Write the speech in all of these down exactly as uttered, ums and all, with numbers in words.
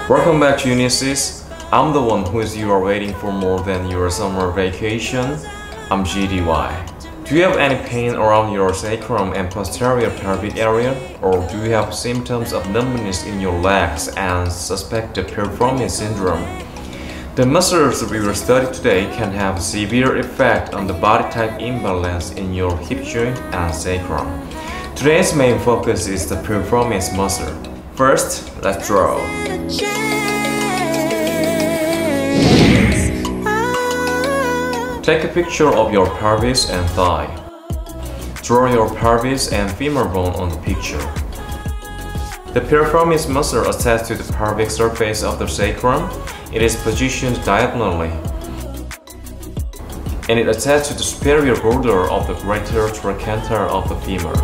Welcome back to Unisys. I'm the one who is you are waiting for more than your summer vacation. I'm G D Y. Do you have any pain around your sacrum and posterior pelvic area? Or do you have symptoms of numbness in your legs and suspect the Piriformis syndrome? The muscles we will study today can have a severe effect on the body type imbalance in your hip joint and sacrum. Today's main focus is the Piriformis muscle. First, let's draw. Take a picture of your pelvis and thigh. Draw your pelvis and femur bone on the picture. The piriformis muscle attaches to the pelvic surface of the sacrum. It is positioned diagonally, and it attaches to the superior border of the greater trochanter of the femur.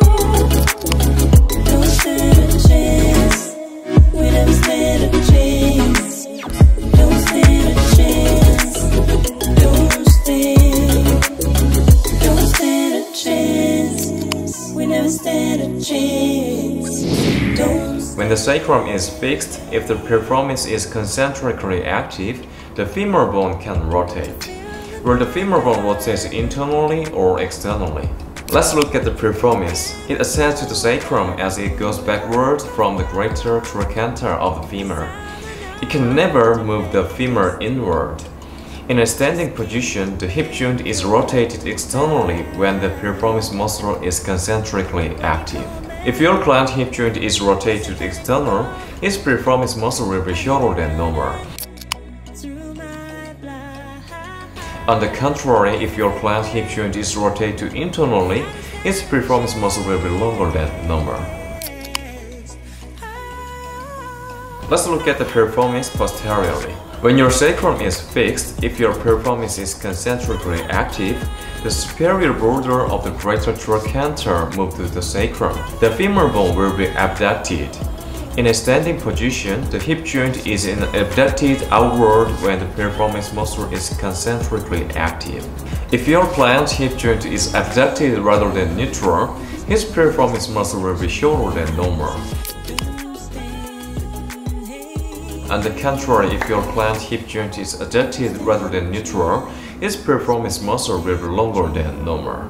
When the sacrum is fixed, if the piriformis is concentrically active, the femur bone can rotate. Where the femur bone rotates internally or externally. Let's look at the piriformis. It attaches to the sacrum as it goes backward from the greater trochanter of the femur. It can never move the femur inward. In a standing position, the hip joint is rotated externally when the piriformis muscle is concentrically active. If your client's hip joint is rotated external, his piriformis muscle will be shorter than normal. On the contrary, if your client's hip joint is rotated internally, his piriformis muscle will be longer than normal. Let's look at the piriformis posteriorly. When your sacrum is fixed, if your piriformis is concentrically active, the superior border of the greater trochanter moves to the sacrum. The femur bone will be abducted. In a standing position, the hip joint is abducted outward when the piriformis muscle is concentrically active. If your client's hip joint is abducted rather than neutral, his piriformis muscle will be shorter than normal. On the contrary, if your client's hip joint is adducted rather than neutral, his piriformis muscle will be longer than normal.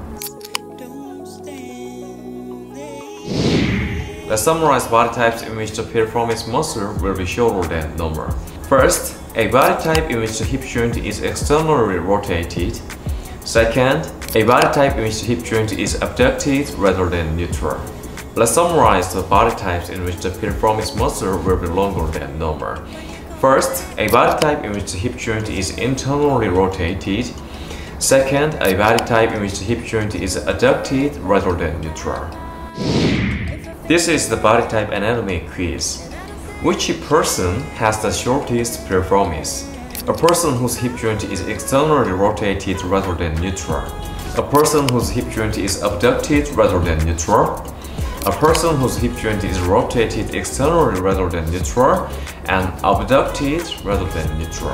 Let's summarize body types in which the piriformis muscle will be shorter than normal. First, a body type in which the hip joint is externally rotated. Second, a body type in which the hip joint is abducted rather than neutral. Let's summarize the body types in which the piriformis muscle will be longer than normal. First, a body type in which the hip joint is internally rotated. Second, a body type in which the hip joint is adducted rather than neutral. This is the body type anatomy quiz. Which person has the shortest piriformis? A person whose hip joint is externally rotated rather than neutral. A person whose hip joint is abducted rather than neutral. A person whose hip joint is rotated externally rather than neutral, and abducted rather than neutral.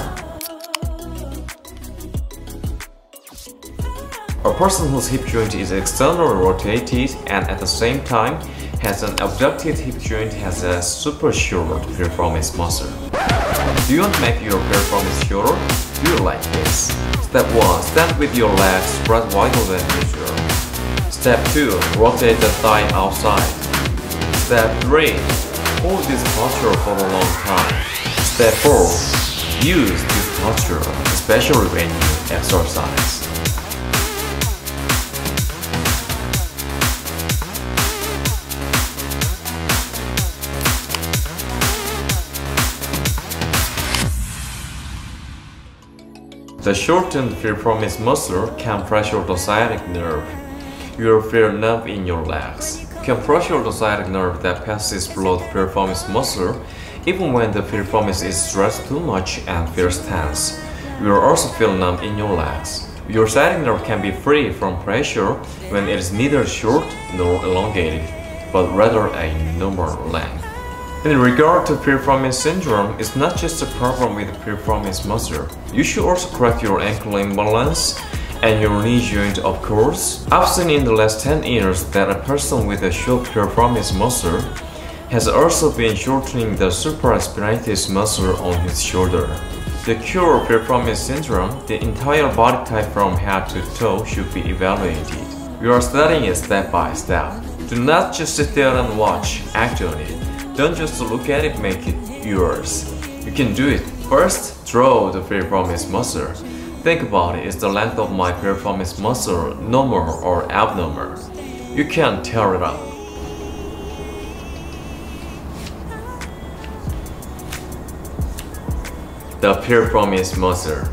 A person whose hip joint is externally rotated and at the same time has an abducted hip joint has a super short piriformis muscle. Do you want to make your piriformis shorter? Do you like this? Step one. Stand with your legs spread wider than usual. Step two. Rotate the thigh outside. Step three. Hold this posture for a long time. Step four. Use this posture, especially when you exercise. The shortened piriformis muscle can pressure the sciatic nerve. You will feel numb in your legs. You can pressure the sciatic nerve that passes below the piriformis muscle even when the piriformis is stressed too much and feels tense. You will also feel numb in your legs. Your sciatic nerve can be free from pressure when it is neither short nor elongated, but rather a normal length. In regard to Piriformis syndrome, it's not just a problem with the piriformis muscle. You should also correct your ankle imbalance and your knee joint, of course. I've seen in the last ten years that a person with a short piriformis muscle has also been shortening the supraspinatus muscle on his shoulder. To cure Piriformis syndrome, the entire body type from head to toe should be evaluated. We are studying it step by step. Do not just sit there and watch, act on it. Don't just look at it, make it yours. You can do it. First, draw the Piriformis muscle. Think about it, is the length of my Piriformis muscle normal or abnormal? You can tear it up. The Piriformis muscle.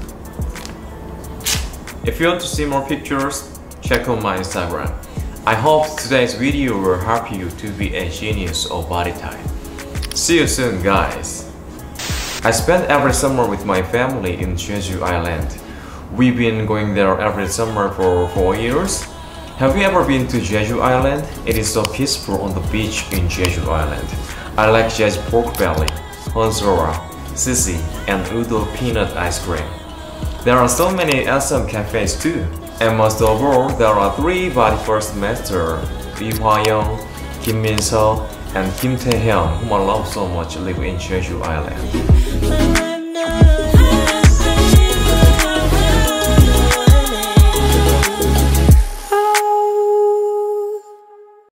If you want to see more pictures, check out my Instagram. I hope today's video will help you to be a genius of body type. See you soon, guys. I spent every summer with my family in Jeju Island. We've been going there every summer for four years. Have you ever been to Jeju Island? It is so peaceful on the beach in Jeju Island. I like Jeju pork belly, honzora, sissy, and udo peanut ice cream. There are so many awesome cafes too. And most of all, there are three body-first masters, Lee Hwa-young, Kim Min-seo, and Kim Tae-hyun, whom I love so much, live in Jeju Island.